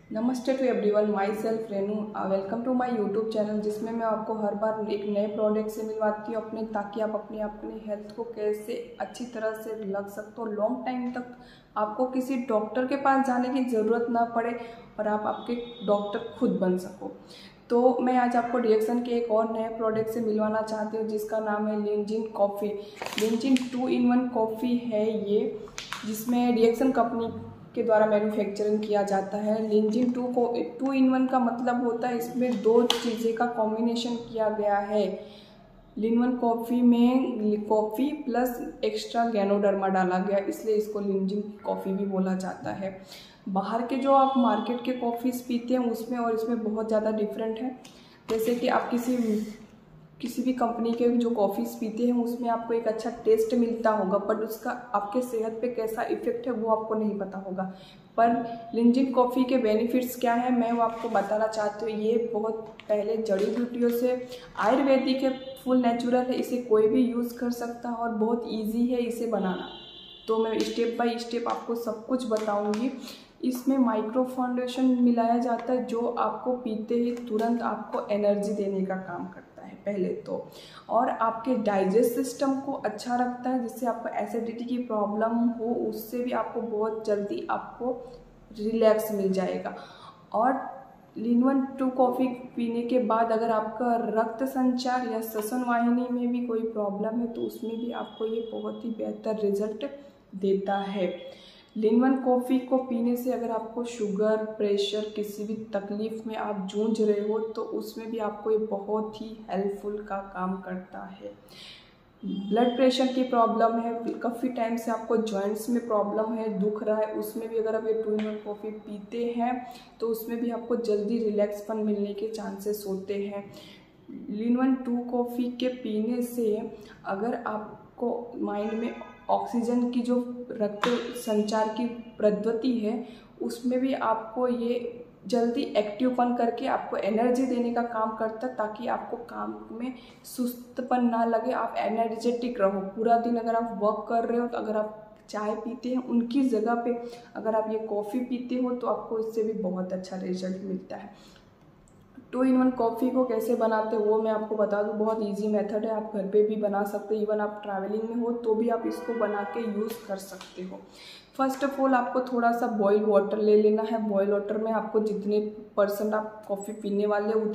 नमस्ते to everyone, myself Renu. Welcome to my YouTube channel, जिसमें मैं आपको हर बार एक नए प्रोडक्ट से मिलवाती हूँ अपने, ताकि आप अपनी हेल्थ को कैसे अच्छी तरह से लग सकते हो। लॉन्ग टाइम तक आपको किसी डॉक्टर के पास जाने की ज़रूरत ना पड़े और आप आपके डॉक्टर खुद बन सको। तो मैं आज आपको रिएक्शन के एक और नए प्रोडक्ट से मिलवाना चाहती हूँ, जिसका नाम है लिंजिन कॉफ़ी। लिंजिन 2-in-1 कॉफ़ी है ये, जिसमें रिएक्शन कंपनी के द्वारा मैन्युफैक्चरिंग किया जाता है। लिंजिन 2-in-1 का मतलब होता है इसमें दो चीज़ें का कॉम्बिनेशन किया गया है। लिंजिन कॉफ़ी में कॉफ़ी प्लस एक्स्ट्रा गैनोडर्मा डाला गया, इसलिए इसको लिंजिन कॉफ़ी भी बोला जाता है। बाहर के जो आप मार्केट के कॉफ़ीज़ पीते हैं उसमें और इसमें बहुत ज़्यादा डिफरेंट है। जैसे कि आप किसी भी कंपनी के जो कॉफ़ीज़ पीते हैं उसमें आपको एक अच्छा टेस्ट मिलता होगा, बट उसका आपके सेहत पे कैसा इफ़ेक्ट है वो आपको नहीं पता होगा। पर लिंजिन कॉफ़ी के बेनिफिट्स क्या है मैं वो आपको बताना चाहती हूँ। ये बहुत पहले जड़ी बूटियों से आयुर्वेदिक है, फुल नेचुरल है, इसे कोई भी यूज़ कर सकता है और बहुत ईजी है इसे बनाना। तो मैं स्टेप बाय स्टेप आपको सब कुछ बताऊँगी। इसमें माइक्रो फाउंडेशन मिलाया जाता है, जो आपको पीते ही तुरंत आपको एनर्जी देने का काम करता है पहले तो, और आपके डाइजेस्ट सिस्टम को अच्छा रखता है, जिससे आपको एसिडिटी की प्रॉब्लम हो उससे भी आपको बहुत जल्दी आपको रिलैक्स मिल जाएगा। और लिंजिन 2 कॉफ़ी पीने के बाद अगर आपका रक्त संचार या श्वसन वाहिनी में भी कोई प्रॉब्लम है तो उसमें भी आपको ये बहुत ही बेहतर रिजल्ट देता है। लिंजिन कॉफ़ी को पीने से अगर आपको शुगर, प्रेशर, किसी भी तकलीफ़ में आप जूझ रहे हो तो उसमें भी आपको ये बहुत ही हेल्पफुल का काम करता है। ब्लड प्रेशर की प्रॉब्लम है, काफ़ी टाइम से आपको जॉइंट्स में प्रॉब्लम है, दुख रहा है, उसमें भी अगर आप ये 2-in-1 कॉफ़ी पीते हैं तो उसमें भी आपको जल्दी रिलैक्सपन मिलने के चांसेस होते हैं। लिंजिन 2 कॉफ़ी के पीने से अगर आपको माइंड में ऑक्सीजन की जो रक्त संचार की प्रवृत्ति है उसमें भी आपको ये जल्दी एक्टिवपन करके आपको एनर्जी देने का काम करता है, ताकि आपको काम में सुस्तपन ना लगे, आप एनर्जेटिक रहो पूरा दिन। अगर आप वर्क कर रहे हो तो अगर आप चाय पीते हैं उनकी जगह पे अगर आप ये कॉफ़ी पीते हो तो आपको इससे भी बहुत अच्छा रिजल्ट मिलता है। 2-in-1 कॉफ़ी को कैसे बनाते हैं वो मैं आपको बता दूं। बहुत इजी मेथड है, आप घर पे भी बना सकते हैं। इवन आप ट्रैवलिंग में हो तो भी आप इसको बना के यूज़ कर सकते हो। फर्स्ट ऑफ ऑल आपको थोड़ा सा बॉयल वाटर ले लेना है। बॉयल वाटर में आपको जितने % आप कॉफ़ी पीने वाले हो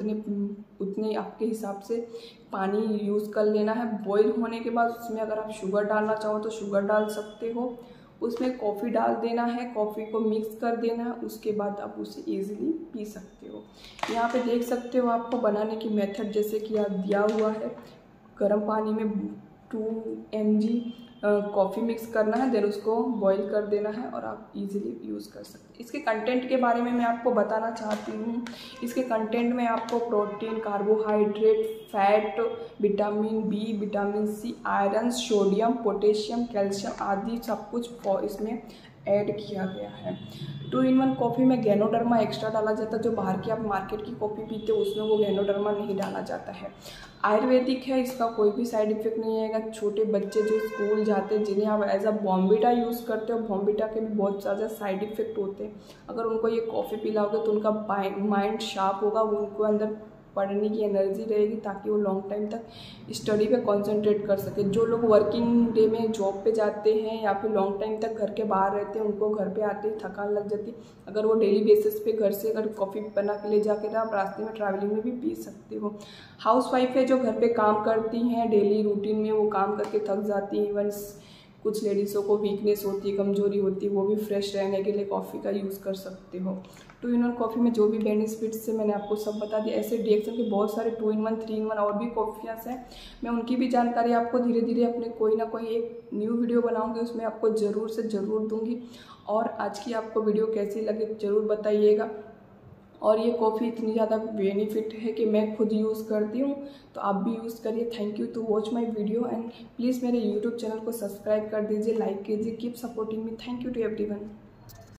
उतने आपके हिसाब से पानी यूज़ कर लेना है। बॉयल होने के बाद उसमें अगर आप शुगर डालना चाहो तो शुगर डाल सकते हो। उसमें कॉफ़ी डाल देना है, कॉफ़ी को मिक्स कर देना है, उसके बाद आप उसे ईजिली पी सकते हो। यहाँ पे देख सकते हो आपको बनाने की मेथड जैसे कि आप दिया हुआ है। गर्म पानी में 2 mg कॉफ़ी मिक्स करना है, देन उसको बॉईल कर देना है और आप इजीली यूज़ कर सकते हैं। इसके कंटेंट के बारे में मैं आपको बताना चाहती हूँ। इसके कंटेंट में आपको protein, carbohydrate, fat, vitamin B, vitamin C, iron, sodium, potassium, calcium आदि सब कुछ इसमें ऐड किया गया है। 2-in-1 कॉफ़ी में गैनोडर्मा एक्स्ट्रा डाला जाता है। जो बाहर की आप मार्केट की कॉफ़ी पीते हो उसमें वो गैनोडर्मा नहीं डाला जाता है। आयुर्वेदिक है, इसका कोई भी साइड इफेक्ट नहीं आएगा। छोटे बच्चे जो स्कूल जाते हैं जिन्हें आप एज अ बॉर्नविटा यूज़ करते हो, बॉर्नविटा के भी बहुत ज़्यादा साइड इफेक्ट होते हैं। अगर उनको ये कॉफ़ी पिलाओगे तो उनका माइंड शार्प होगा, उनको अंदर पढ़ने की एनर्जी रहेगी, ताकि वो लॉन्ग टाइम तक स्टडी पे कंसंट्रेट कर सके। जो लोग वर्किंग डे में जॉब पे जाते हैं या फिर लॉन्ग टाइम तक घर के बाहर रहते हैं, उनको घर पे आते ही थकान लग जाती है। अगर वो डेली बेसिस पे घर से अगर कॉफ़ी बना के ले जाके आप रास्ते में ट्रैवलिंग में भी पी सकते हो। हाउसवाइफ है जो घर पे काम करती हैं, डेली रूटीन में वो काम करके थक जाती हैं। इवन कुछ लेडीज़ों को वीकनेस होती है, कमजोरी होती है, वो भी फ्रेश रहने के लिए कॉफ़ी का यूज़ कर सकते हो। 2-in-1 कॉफ़ी में जो भी बेनिफिट्स है मैंने आपको सब बता दिया। ऐसे रिएक्शन के बहुत सारे 2-in-1, 3-in-1 और भी कॉफ़ियाँ हैं, मैं उनकी भी जानकारी आपको धीरे धीरे अपने कोई ना कोई एक न्यू वीडियो बनाऊंगी, उसमें आपको ज़रूर से ज़रूर दूंगी। और आज की आपको वीडियो कैसी लगी ज़रूर बताइएगा। और ये कॉफ़ी इतनी ज़्यादा बेनिफिट है कि मैं खुद यूज़ करती हूँ, तो आप भी यूज़ करिए। Thank you to watch my video and please मेरे यूट्यूब चैनल को सब्सक्राइब कर दीजिए, लाइक कीजिए, keep supporting me. Thank you to everyone.